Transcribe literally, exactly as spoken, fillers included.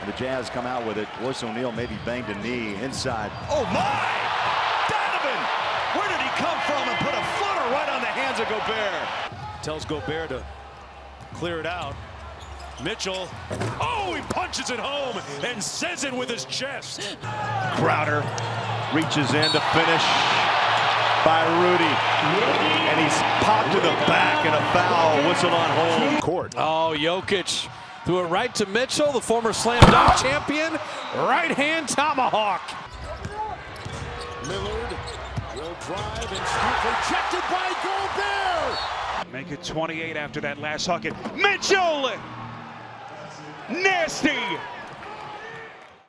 The Jazz come out with it. Royce O'Neal maybe banged a knee inside. Oh my! Donovan! Where did he come from and put a footer right on the hands of Gobert? Tells Gobert to clear it out. Mitchell. Oh, he punches it home and says it with his chest. Crowder reaches in to finish by Rudy. And he's popped to the back and a foul. Whistle on home court. Oh, Jokic threw it right to Mitchell, the former slam dunk champion. Right hand tomahawk. Lillard will drive and shoot, rejected by Gobert. Make it twenty-eight after that last bucket. Mitchell! Nasty!